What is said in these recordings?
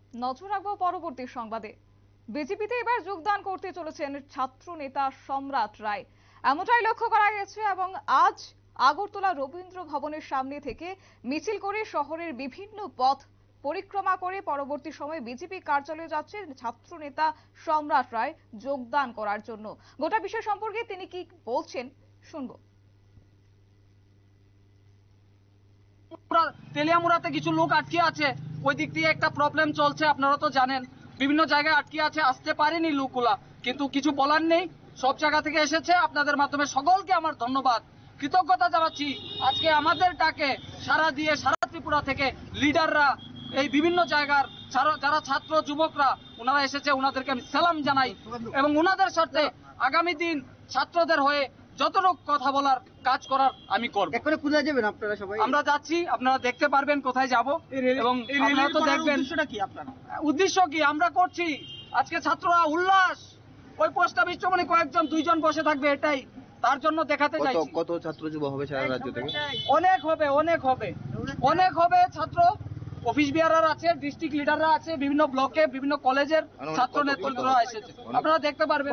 নজর রাখবো পরবর্তী সংবাদে। বিজেপিতে এবার যোগদান করতে চলেছেন ছাত্র নেতা সম্রাট রায়, এমনটাই লক্ষ্য করা গেছে। এবং আজ আগরতলা রবীন্দ্র ভবনের সামনে থেকে মিছিল করে শহরের বিভিন্ন পথ পরিক্রমা করে পরবর্তী সময়ে বিজেপি কার্যালয়ে যাচ্ছে ছাত্র নেতা সম্রাট রায় যোগদান করার জন্য। গোটা বিষয় সম্পর্কে তিনি কি বলছেন শুনবো। তেলিয়ামুড়াতে কিছু লোক আটকে আছে, ওই দিক দিয়ে একটা প্রবলেম চলছে, আপনারা তো জানেন। বিভিন্ন জায়গায় আটকে আছে, আসতে পারেনি লোকগুলা, কিন্তু কিছু বলার নেই। সব জায়গা থেকে এসেছে। আপনাদের মাধ্যমে সকলকে আমার ধন্যবাদ, কৃতজ্ঞতা জানাচ্ছি। আজকে আমাদের ডাকে সারা দিয়ে সারা ত্রিপুরা থেকে লিডাররা, এই বিভিন্ন জায়গার যারা ছাত্র যুবকরা ওনারা এসেছে, ওনাদেরকে আমি সালাম জানাই এবং ওনাদের সাথে আগামী দিন ছাত্রদের হয়ে যতটুকু কথা বলার কাজ করার আমি করব। একবারে কোথায় যাবেন আপনারা সবাই? আমরা যাচ্ছি, আপনারা দেখতে পারবেন কোথায় যাব এবং আপনারা তো দেখবেন। উদ্দেশ্যটা কি আপনারা? উদ্দেশ্য কি আমরা করছি, আজকে ছাত্ররা উল্লাস, ওই পোস্ট অফিস চমনি কয়েকজন দুইজন বসে থাকবে, এটাই তার জন্য দেখাতে চাইছি। কত ছাত্র যুব হবে সারা রাজ্য থেকে? অনেক হবে, অনেক হবে, অনেক হবে ছাত্র। অফিস বিহারার আছে, ডিস্ট্রিক্ট লিডাররা আছে, বিভিন্ন ব্লকে বিভিন্ন কলেজের ছাত্র নেতৃত্বরা এসেছে, আপনারা দেখতে পারবেন।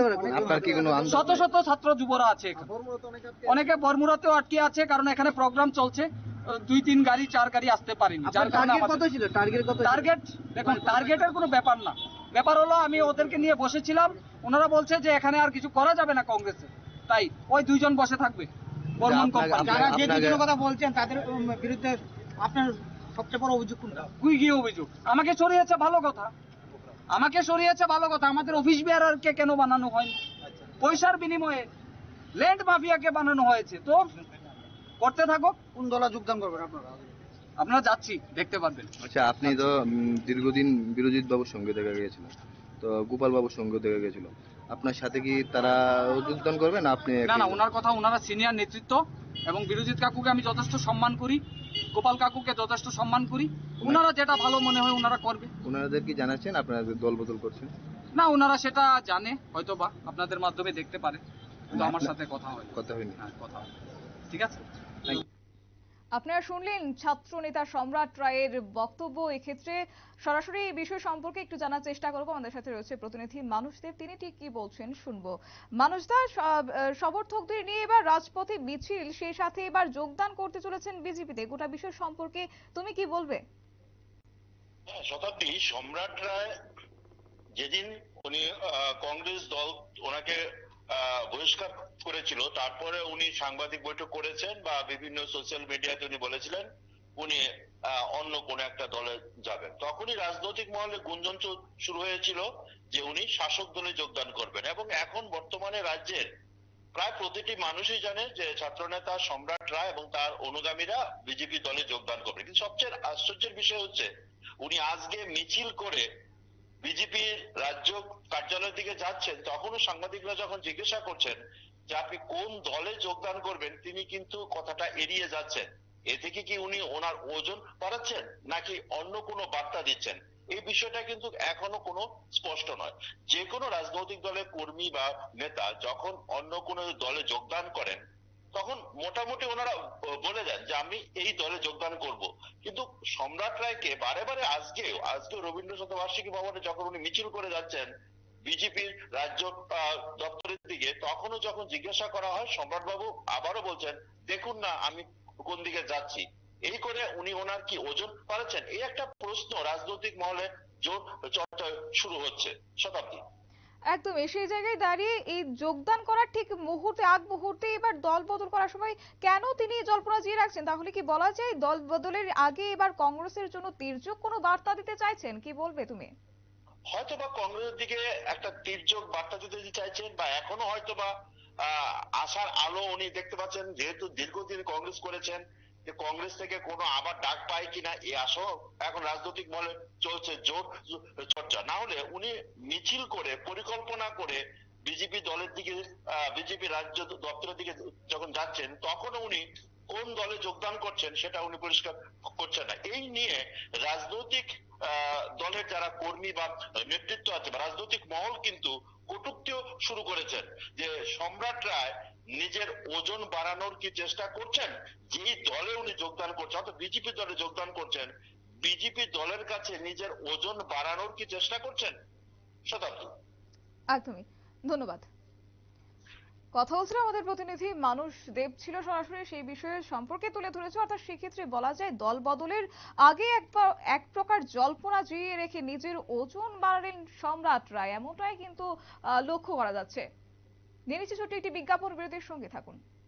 শত শত ছাত্র যুবরা আছে এখানে। অনেকে বরমুড়াতেও আটকে আছে, কারণ এখানে প্রোগ্রাম চলছে, 2-3 গাড়ি 4 গাড়ি আসতে পারেনি। যার কারণে টার্গেট দেখুন, টার্গেটের কোনো ব্যাপার না। ব্যাপার হলো আমি ওদেরকে নিয়ে বসেছিলাম, ওনারা বলছে যে এখানে আর কিছু করা যাবে না কংগ্রেসে, তাই ওই দুইজন বসে থাকবে। বর্মন কোম্পানি যারা যে দুজনের কথা বলছেন তাদের বিরুদ্ধে আপনার সবচেয়ে বড় অভিযোগ কোনটা? কি অভিযোগ? আমাকে সরিয়েছে, ভালো কথা। আমাকে সরিয়েছে, ভালো কথা। আমাদের অফিস বিহারকে কেন বানানো হয়নি? পয়সার বিনিময়ে ল্যান্ড মাফিয়াকে বানানো হয়েছে। তো করতে থাকো। কোন দলে যোগদান করবেন আপনারা? আপনারা যাচ্ছি, দেখতে পারবেন। আচ্ছা, আপনি তো দীর্ঘদিন বিরোজিত বাবুর সঙ্গে দেখা গিয়েছিল, তো গোপাল বাবুর সঙ্গে দেখা গিয়েছিল, আপনার সাথে কি তারা যোগদান করবেন? আপনি না, ওনার কথা, ওনারা সিনিয়র নেতৃত্ব এবং বিরোজিত কাকুকে আমি যথেষ্ট সম্মান করি, গোপাল কাকুকে যথেষ্ট সম্মান করি। ওনারা যেটা ভালো মনে হয় ওনারা করবে। ওনাদের কি জানাচ্ছেন আপনারা দল বদল করছেন? না, ওনারা সেটা জানে হয়তো বা, আপনাদের মাধ্যমে দেখতে পারে, কিন্তু আমার সাথে কথা হয়নি। হ্যাঁ, কথা হয়। ঠিক আছে, থ্যাংক ইউ। আপনারা শুনলেন ছাত্র নেতা সম্রাট রায়ের বক্তব্য। এক্ষেত্রে সরাসরি এই বিষয় সম্পর্কে একটু জানার চেষ্টা করবো। আমাদের সাথে রয়েছে প্রতিনিধি মানুষ দেব, তিনি ঠিক কি বলছেন শুনবো। মানুষ দা, সমর্থকদের নিয়ে এবার রাজপথে মিছিল, সেই সাথে এবার যোগদান করতে চলেছেন বিজেপিতে, গোটা বিষয় সম্পর্কে তুমি কি বলবে? শতাব্দী, সম্রাট রায় যেদিন উনি কংগ্রেস দল ওনাকে বহিষ্কার করেছিল, তারপরে উনি সাংবাদিক বৈঠক করেছেন বা বিভিন্ন সোশ্যাল মিডিয়াতে উনি বলেছিলেন উনি অন্য কোন একটা দলে যাবেন। তখনই রাজনৈতিক মহলে গুঞ্জন শুরু হয়েছিল যে উনি শাসক দলে যোগদান করবেন। এবং এখন বর্তমানে রাজ্যের প্রায় প্রতিটি মানুষই জানে যে ছাত্রনেতা সম্রাট রায় এবং তার অনুগামীরা বিজেপি দলে যোগদান করবে। কিন্তু সবচেয়ে আশ্চর্যের বিষয় হচ্ছে উনি আজকে মিছিল করে বিজেপির রাজ্য কার্যালয়ের দিকে যাচ্ছেন, তখনও সাংবাদিকরা যখন জিজ্ঞাসা করছেন যে আপনি কোন দলে যোগদান করবেন, তিনি কিন্তু কথাটা এড়িয়ে যাচ্ছেন। এ থেকে কি উনি ওনার ওজন বাড়াচ্ছেন নাকি অন্য কোনো বার্তা দিচ্ছেন, এই বিষয়টা কিন্তু এখনো কোনো স্পষ্ট নয়। যে কোনো রাজনৈতিক দলের কর্মী বা নেতা যখন অন্য কোনো দলে যোগদান করেন, তখন মোটামুটি ওনারা বলে দেন যে আমি এই দলে যোগদান করব। কিন্তু সম্রাট রায়কে বারে বারে আজকে রবীন্দ্র শতবার্ষিকী ভবনে যখন উনি মিছিল করে যাচ্ছেন বিজেপির রাজ্য দপ্তরের দিকে, তখনও যখন জিজ্ঞাসা করা হয় সম্রাট বাবু আবারও বলছেন দেখুন না আমি কোন দিকে যাচ্ছি। এই করে উনি ওনার কি ওজন পাচ্ছেন, এই একটা প্রশ্ন রাজনৈতিক মহলে জোর চর্চা শুরু হচ্ছে। শতাব্দী, একদম সেই জায়গায় দাঁড়িয়ে এই যোগদান করার ঠিক আগ মুহূর্তে এবার দল বদল করার সময় কেন তিনি জল্পনা জিয়ে রাখছেন? তাহলে কি বলা যায় দল বদলের আগে এবার কংগ্রেসের জন্য তির্যক কোনো বার্তা দিতে চাইছেন? কি বলবে তুমি? হয়তোবা কংগ্রেসের দিকে একটা তির্যক বার্তা দিতে চাইছেন, বা এখনো হয়তোবা আশার আলো উনি দেখতে পাচ্ছেন, যেহেতু দীর্ঘদিন কংগ্রেস করেছেন, যে কংগ্রেস থেকে কোনো আবার ডাক পায় কিনা এই আশাও এখন রাজনৈতিক মহলে চলছে জোর চর্চা। না হলে উনি মিছিল করে পরিকল্পনা করে বিজেপি দলের দিকে বিজেপি রাজ্য দপ্তরের দিকে যখন যাচ্ছেন, তখনও উনি কোন দলে যোগদান করছেন সেটা উনি পরিষ্কার করছেন না। এই নিয়ে রাজনৈতিক দলের যারা কর্মী বা নেতৃত্ব আছে বা রাজনৈতিক মহল কিন্তু কটূক্তিও শুরু করেছেন যে সম্রাট রায় নিজের ওজন বাড়ানোর কি চেষ্টা করছেন, যেই দলে উনি যোগদান করছেন অর্থাৎ বিজেপি দলে যোগদান করছেন, বিজেপি দলের কাছে নিজের ওজন বাড়ানোর কি চেষ্টা করছেন? শতাব্দী। একদমই, ধন্যবাদ। কথা হচ্ছিল আমাদের প্রতিনিধি মানুষ দেব ছিল সরাসরি সেই বিষয়ে সম্পর্কে তুলে ধরেছে। অর্থাৎ সেক্ষেত্রে বলা যায় দল বদলের আগে এক প্রকার জল্পনা জিইয়ে রেখে নিজের ওজন বাড়ালেন সম্রাট রায়, এমনটাই কিন্তু লক্ষ্য করা যাচ্ছে। নিয়ে নিচ্ছি ছোট্ট একটি বিজ্ঞাপন, বিরতির সঙ্গে থাকুন।